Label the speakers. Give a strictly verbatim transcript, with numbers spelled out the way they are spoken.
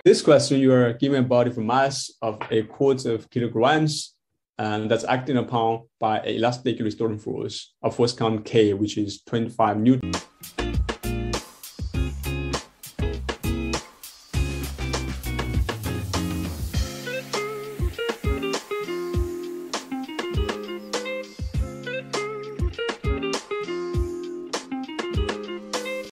Speaker 1: This question, you are given a body with mass of a quarter of kilograms, and that's acting upon by an elastic restoring force of force count K, which is twenty-five newton.